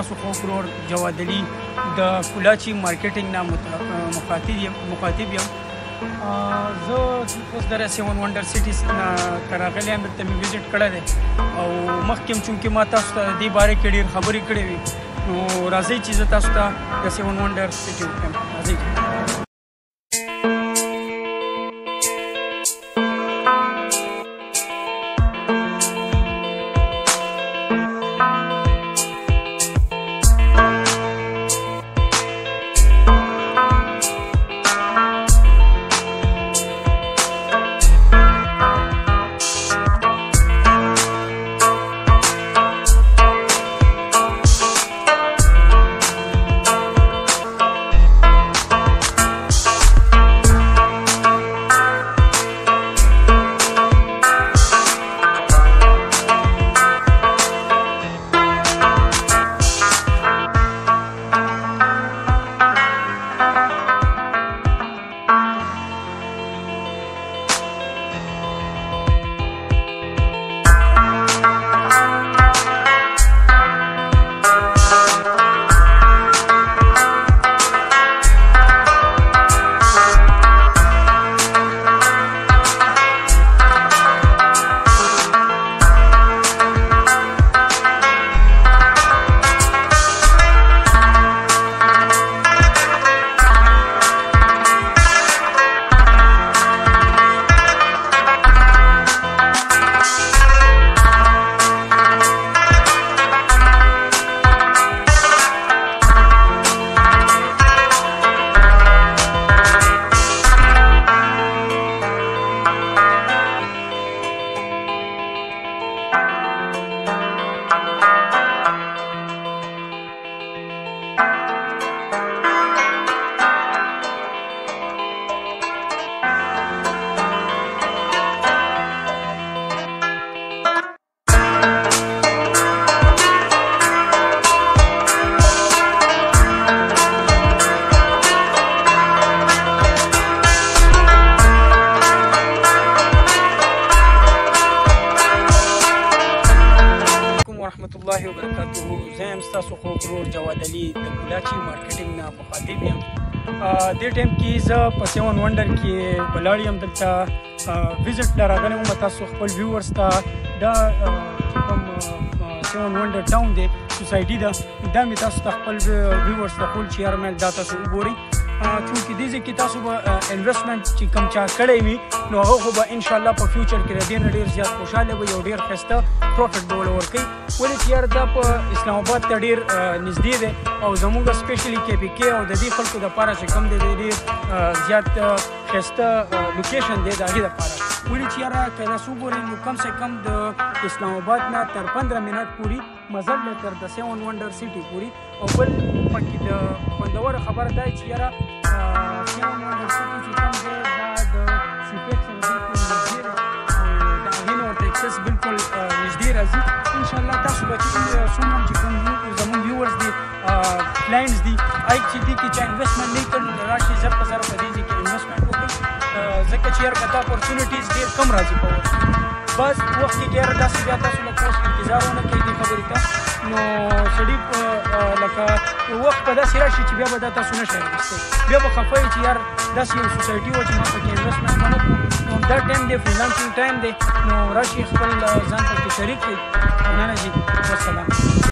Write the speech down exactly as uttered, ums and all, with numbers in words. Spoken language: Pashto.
ستاسو خو ورور جواد علي د کولاچي مارکیټینګ نه مخاطب یم مخاطب یم زه اوس د سیون ونډر سټي نه راغلی یم، دلته مې وزټ کړی دی او مخکې هم چونکې ما تاسو ته د دې باره کې ډېر خبرې کړې وي، نو راځئ چې زه تاسو ته د سیون ونډر سټي وښیم. راځئ. الله وبرکاته. زه یم ستاسو خو ورور جواد علي د کولاچي مارکیټینګ نه مخاطب یم. دې ټایم کې زه په سیون ونډر کې ولاړ یم، دلته وزټ ته راغلی وم. تاسو خپل ویورز ته دا چې کوم سیون ونډر ټاون دی سوسایټي ده دا مې تاسو ته خپل ویورز ته ښول چې یار مې دا تاسو وګورئ، چونکې دې ځای کې تاسو به انویسټمنټ چې کوم چا کړی وي نو هغه خو به انشاءالله په فیوچر کې د دې نه ډېر زیات خوشحاله وي، یو ډېر ښایسته پروفیټ به ورله ورکوي. ولې چې یار دا په اسلام آباد ته ډېر نږدې دی او زموږ سپیشلي کے پي کې او د دې خلکو دپاره چې کوم دی د ډېر زیات ښایسته لوکیشن دی د هغې دپاره. ولې چې یاره که تاسو وګورئ نو کم سے کم د اسلام آباد نه تر پندره منټ پورې مزل دی تر د سیون ونډر سټي پورې. او بل پکې د خوندوره خبره دا چې یاره سیون ونډر سټي چې کوم دی دا د سیپیټ سره بلکل نږدې دی او د هغې نه ورته اکسس بلکل نږدې راځي. انشاءالله تاسو به چې څومره چې کوم زموږ ویورز دي کلاینټس دي هغې چې دې کې چا انویسټمنټ نه کړي نو راشي زر په زر په دې ځای کې انویسټمنټ وکړي، ځکه چې یار که دا اپورچونیټیز ډېر کم راځي په وخت بعض وخت کې یاره داسې بیا تاسو لکه اوس انتظار ونه کوئ دې خبرې ته نو سړي لکه وخت به داسې راشي چې بیا به دا تاسو نه شئ اخیستی، بیا به خفه یې چې یار داسې یو سوسایټي وه چې ما پکې انویسټمنټ ونه کړو. نو دا ټایم دی فریلانسینګ ټایم دی، نو راشي خپل ځان پکې شریک کړئ. مننه جي، والسلام.